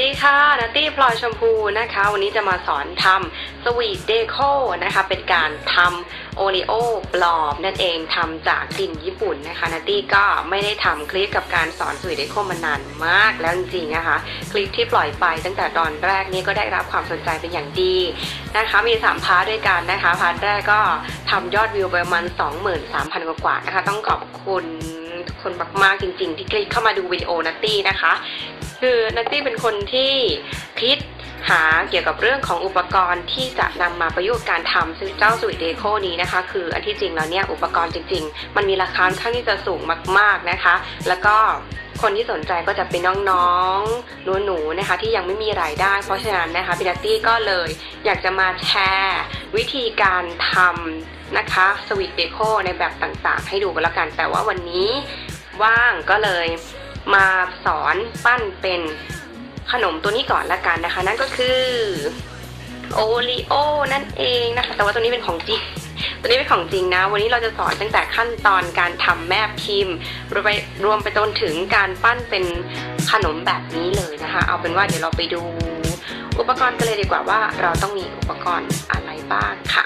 ดีค่ะนัตตี้พลอยชมพูนะคะวันนี้จะมาสอนทำสวีทเดโคนะคะเป็นการทำโอรีโอปลอมนั่นเองทำจากกลิ่นญี่ปุ่นนะคะนัตตี้ก็ไม่ได้ทำคลิปกับการสอนสวีทเดโคมานานมากแล้วจริงๆนะคะคลิปที่ปล่อยไปตั้งแต่ตอนแรกนี้ก็ได้รับความสนใจเป็นอย่างดีนะคะมี3 พาร์ทด้วยกันนะคะพาร์ทแรกก็ทำยอดวิวประมาณ 23,000 กว่านะคะต้องขอบคุณทุกคนมากๆจริงๆที่คลิกเข้ามาดูวิดีโอนัตตี้นะคะคือนัตตี้เป็นคนที่คิดหาเกี่ยวกับเรื่องของอุปกรณ์ที่จะนำมาประยุกต์การทำเจ้าสวีทเดโคนี้นะคะคืออันที่จริงแล้วเนี่ยอุปกรณ์จริงๆมันมีราคาค่อนข้างที่จะสูงมากๆนะคะแล้วก็คนที่สนใจก็จะเป็นน้องๆหนูๆนะคะที่ยังไม่มีรายได้เพราะฉะนั้นนะคะพี่นัตตี้ก็เลยอยากจะมาแชร์วิธีการทำนะคะสวีทเดโคในแบบต่างๆให้ดูกันแล้วกันแต่ว่าวันนี้ว่างก็เลยมาสอนปั้นเป็นขนมตัวนี้ก่อนละกันนะคะนั่นก็คือโอรีโอนั่นเองนะคะแต่ว่าตัวนี้เป็นของจริงนะวันนี้เราจะสอนตั้งแต่ขั้นตอนการทำแม่พิมพ์รวมไปจนถึงการปั้นเป็นขนมแบบนี้เลยนะคะเอาเป็นว่าเดี๋ยวเราไปดูอุปกรณ์กันเลยดีกว่าว่าเราต้องมีอุปกรณ์อะไรบ้างค่ะ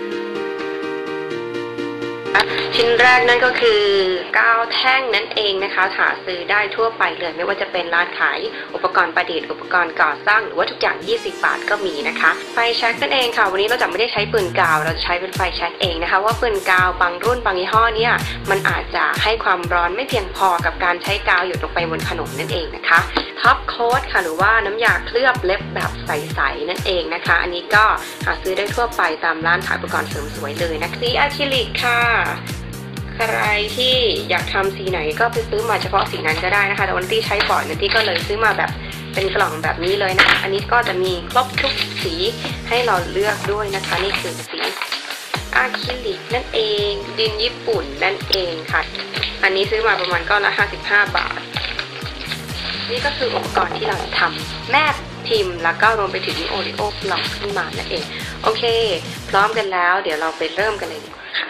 ชิ้นแรกนั่นก็คือกาวแท่งนั่นเองนะคะหาซื้อได้ทั่วไปเลยไม่ว่าจะเป็นร้านขายอุปกรณ์ประดิษฐ์อุปกรณ์ก่อสร้างหรือว่าทุกอย่าง20 บาทก็มีนะคะไฟแช็กนั่นเองค่ะวันนี้เราจะไม่ได้ใช้ปืนกาวเราจะใช้เป็นไฟแช็กเองนะคะว่าปืนกาวบางรุ่นบางยี่ห้อเนี่ยมันอาจจะให้ความร้อนไม่เพียงพอกับการใช้กาวหยดลงไปบนขนมนั่นเองนะคะท็อปโค้ดค่ะหรือว่าน้ำยาเคลือบเล็บแบบใสๆนั่นเองนะคะอันนี้ก็หาซื้อได้ทั่วไปตามร้านขายอุปกรณ์เสริมสวยเลยนะคะสีอะคริลิกค่ะใครที่อยากทำสีไหนก็ไปซื้อมาเฉพาะสีนั้นก็ได้นะคะแต่วันที่ใช้บ่อยนันที่ก็เลยซื้อมาแบบเป็นกล่องแบบนี้เลยนะคะอันนี้ก็จะมีครบทุกสีให้เราเลือกด้วยนะคะนี่คือสีอะคริลิกนั่นเองดินญี่ปุ่นนั่นเองค่ะอันนี้ซื้อมาประมาณก้อนละ55 บาทนี่ก็คืออุปกรณ์ที่เราจะทำแม่พิมพ์แล้วก็รวมไปถึงโอรีโอปลอมขึ้นมานั่นเองโอเคพร้อมกันแล้วเดี๋ยวเราไปเริ่มกันเลยดีกว่าค่ะ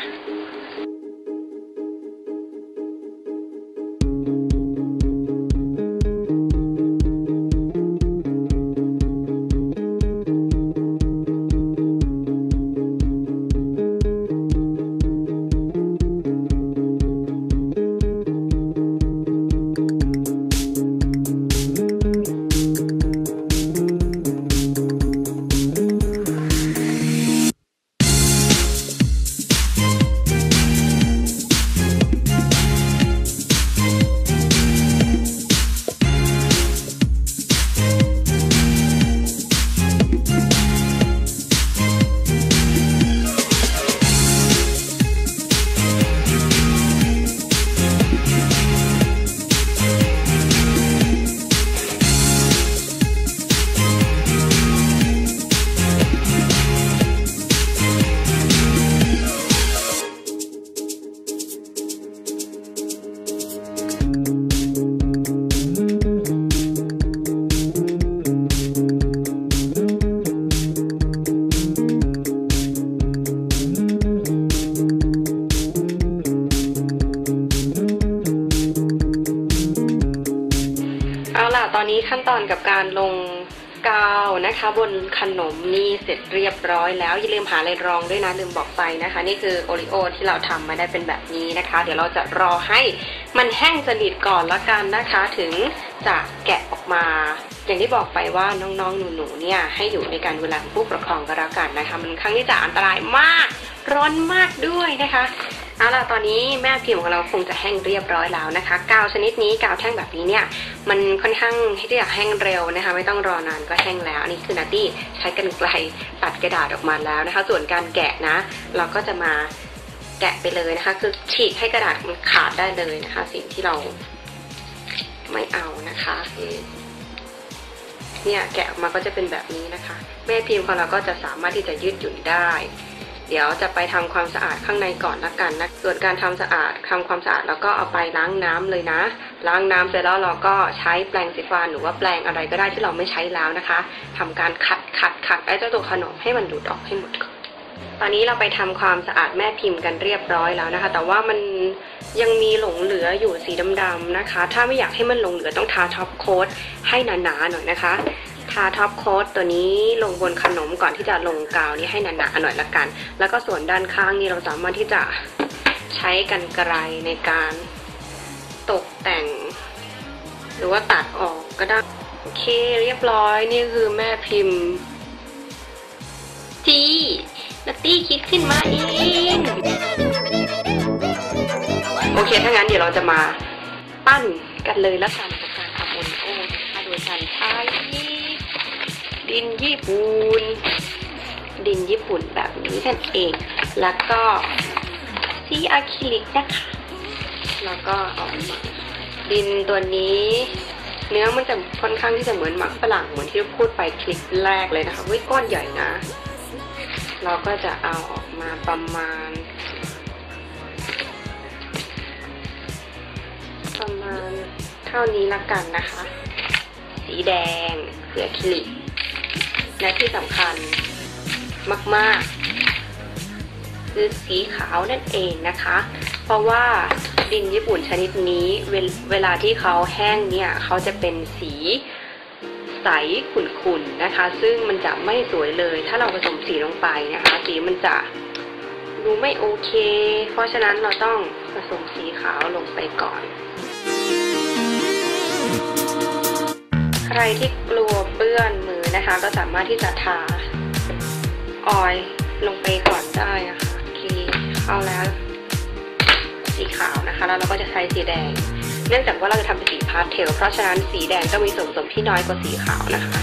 ตอนนี้ขั้นตอนกับการลงกาวนะคะบนขนมนี่เสร็จเรียบร้อยแล้วอย่าลืมหาอะไรรองด้วยนะลืมบอกไปนะคะนี่คือโอรีโอที่เราทำมาได้เป็นแบบนี้นะคะเดี๋ยวเราจะรอให้มันแห้งสนิทก่อนละกันนะคะถึงจะแกะออกมาอย่างที่บอกไปว่าน้องๆหนูๆเนี่ยให้อยู่ในการดูแลของผู้ปกครองก็แล้วกันนะคะมันค่อนข้างที่จะอันตรายมากร้อนมากด้วยนะคะเอาล่ะตอนนี้แม่พิมพ์ของเราคงจะแห้งเรียบร้อยแล้วนะคะกาวชนิดนี้กาวแท่งแบบนี้เนี่ยมันค่อนข้างที่จะแห้งเร็วนะคะไม่ต้องรอนานก็แห้งแล้วอันนี้คือนัตตี้ใช้กรรไกรตัดกระดาษออกมาแล้วนะคะส่วนการแกะนะเราก็จะมาแกะไปเลยนะคะคือฉีกให้กระดาษมันขาดได้เลยนะคะสิ่งที่เราไม่เอานะคะเนี่ยแกะออกมาก็จะเป็นแบบนี้นะคะแม่พิมพ์ของเราก็จะสามารถที่จะยืดหยุ่นได้เดี๋ยวจะไปทำความสะอาดข้างในก่อนละกันนะส่วนการทำความสะอาดแล้วก็เอาไปล้างน้ำเลยนะล้างน้ำเสร็จแล้วเราก็ใช้แปรงสีฟันหรือว่าแปรงอะไรก็ได้ที่เราไม่ใช้แล้วนะคะทำการขัดไอ้เจ้าตัวขนมให้มันหลุดออกให้หมดก่อนตอนนี้เราไปทำความสะอาดแม่พิมพ์กันเรียบร้อยแล้วนะคะแต่ว่ามันยังมีหลงเหลืออยู่สีดำๆนะคะถ้าไม่อยากให้มันหลงเหลือต้องทาท็อปโค้ทให้หนาๆหน่อยนะคะทาท็อปโค้ทตัวนี้ลงบนขนมก่อนที่จะลงกาวนี้ให้หนาๆหน่อยละกันแล้วก็ส่วนด้านข้างนี้เราสามารถที่จะใช้กรรไกรในการตกแต่งหรือว่าตัดออกก็ได้โอเคเรียบร้อยนี่คือแม่พิมพ์ที่นัตตี้คิดขึ้นมาเองโอเคถ้างั้นเดี๋ยวเราจะมาปั้นกันเลยละกันกับการทำโอริโอนะคะโดยการใช้ดินญี่ปุ่นแบบนี้นั่นเองแล้วก็สีอะคริลิกนะคะแล้วก็ออกมาดินตัวนี้เนื้อมันจะค่อนข้างที่จะเหมือนหมักฝรั่งเหมือนที่พูดไปคลิปแรกเลยนะคะก้อนใหญ่นะเราก็จะเอาออกมาประมาณเท่านี้ละกันนะคะสีแดงสีอะคริลิกและที่สำคัญมากๆคือสีขาวนั่นเองนะคะเพราะว่าดินญี่ปุ่นชนิดนี้เวลาที่เขาแห้งเนี่ยเขาจะเป็นสีใสขุ่นๆนะคะซึ่งมันจะไม่สวยเลยถ้าเราผสมสีลงไปนะคะสีมันจะดูไม่โอเคเพราะฉะนั้นเราต้องผสมสีขาวลงไปก่อนใครที่กลัวเปื้อนมือนะคะก็สามารถที่จะทาออยล์ลงไปก่อนได้นะคะโอเคเข้าแล้วสีขาวนะคะแล้วเราก็จะใช้สีแดงเนื่องจากว่าเราจะทำเป็นสีพาสเทลเพราะฉะนั้นสีแดงก็มีส่วนผสมที่น้อยกว่าสีขาวนะคะ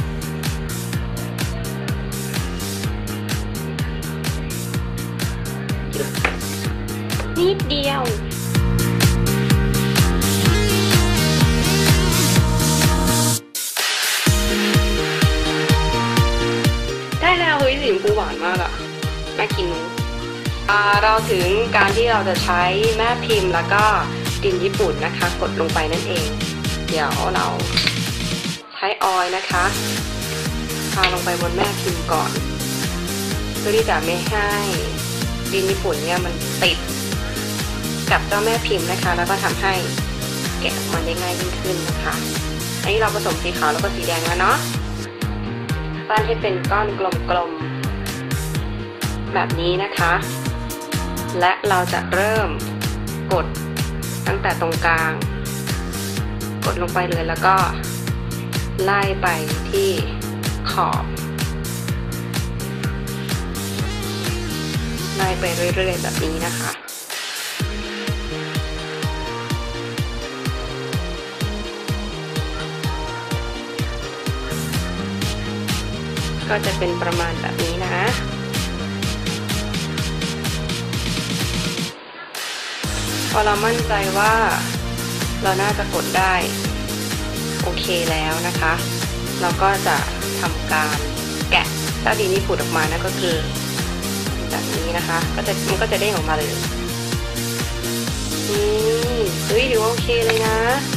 นิดเดียวได้แล้วเฮ้ยสีชมพูหวานมากอะน่ากินเราถึงการที่เราจะใช้แม่พิมพ์แล้วก็ดินญี่ปุ่นนะคะกดลงไปนั่นเองเดี๋ยวเราใช้ออยล์นะคะทาลงไปบนแม่พิมพ์ก่อนเพื่อที่จะไม่ให้ดินญี่ปุ่นเนี่ยมันติดกับเจ้าแม่พิมพ์นะคะแล้วก็ทำให้แกะออกมาได้ง่ายยิ่งขึ้นนะคะอันนี้เราผสมสีขาวแล้วก็สีแดงแล้วเนาะปั้นให้เป็นก้อนกลมๆแบบนี้นะคะและเราจะเริ่มกดตั้งแต่ตรงกลางกดลงไปเลยแล้วก็ไล่ไปที่ขอบไล่ไปเรื่อยๆแบบนี้นะคะก็จะเป็นประมาณแบบนี้นะพอเรามั่นใจว่าเราน่าจะกดได้โอเคแล้วนะคะเราก็จะทำการแกะเจ้าดินญี่ปุ่นออกมานั่นก็คือแบบนี้นะคะมันก็จะเด้งออกมาเลยเฮ้ยถือว่าโอเคเลยนะ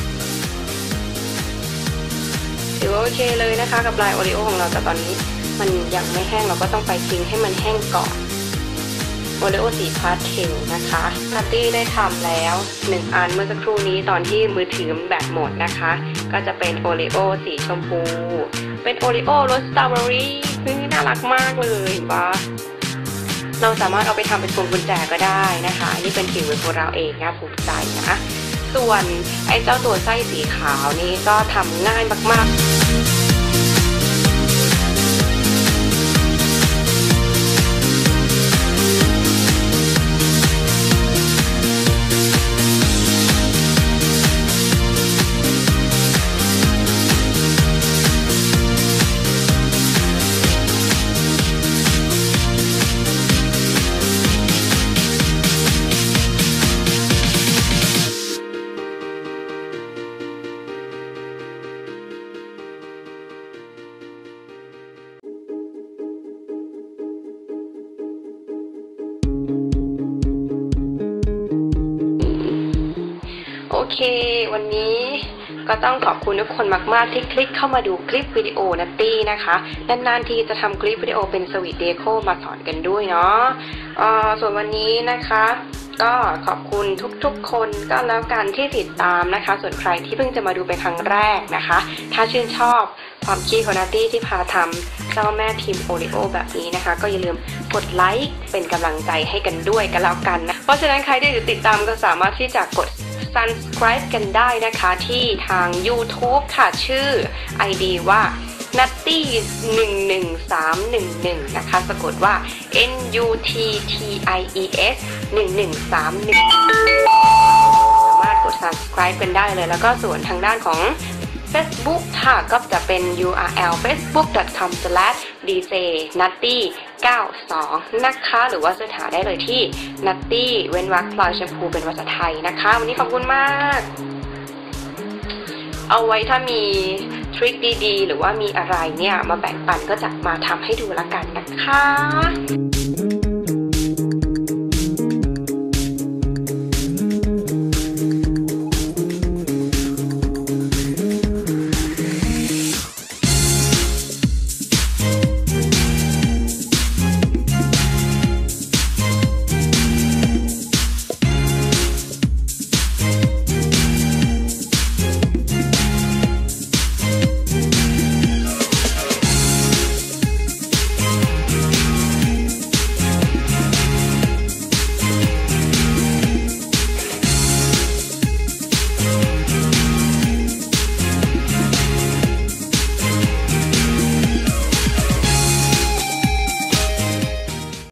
ถือว่าโอเคเลยนะคะกับลายโอริโอของเราแต่ตอนนี้มันยังไม่แห้งเราก็ต้องไปทิ้งให้มันแห้งก่อนโอริโอสีพาสเทลนะคะนัตตี้ได้ทำแล้ว1อันเมื่อสักครู่นี้ตอนที่มือถือแบตหมดนะคะก็จะเป็นโอริโอสีชมพูเป็นโอริโอรสสตรอเบอรี่น่ารักมากเลยเห็นปะเราสามารถเอาไปทำเป็นพวงกุญแจก็ได้นะคะนี่เป็นฝีมือของเราเองนะภูมิใจนะส่วนไอ้เจ้าตัวไส้สีขาวนี้ก็ทำง่ายมากๆโอเควันนี้ก็ต้องขอบคุณทุกคนมากๆที่คลิกเข้ามาดูคลิปวิดีโอนัตตี้นะคะนานๆทีจะทำคลิปวิดีโอเป็นสวีทเดโคมาสอนกันด้วยเนาะส่วนวันนี้นะคะก็ขอบคุณทุกๆคนก็แล้วกันที่ติดตามนะคะส่วนใครที่เพิ่งจะมาดูเป็นครั้งแรกนะคะถ้าชื่นชอบความคิดของนัตตี้ที่พาทำเจ้าแม่ทีมโอริโอแบบนี้นะคะก็อย่าลืมกดไลค์เป็นกำลังใจให้กันด้วยกันแล้วกันนะเพราะฉะนั้นใครที่ติดตามก็สามารถที่จะกด subscribe กันได้นะคะที่ทาง YouTube ค่ะชื่อ ID ว่า Nutty 11311นะคะสะกดว่า NUTTIES 1131สามารถกด subscribe กันได้เลยแล้วก็ส่วนทางด้านของ Facebook ค่ะก็จะเป็น URL facebook.com/djnutty92 นะคะหรือว่าจะหาได้เลยที่ Nutty เว้นวรรคพลอยชมพูเป็นภาษาไทยนะคะวันนี้ขอบคุณมากเอาไว้ถ้ามีทริคดีๆหรือว่ามีอะไรเนี่ยมาแบ่งปันก็จะมาทำให้ดูละกันนะคะ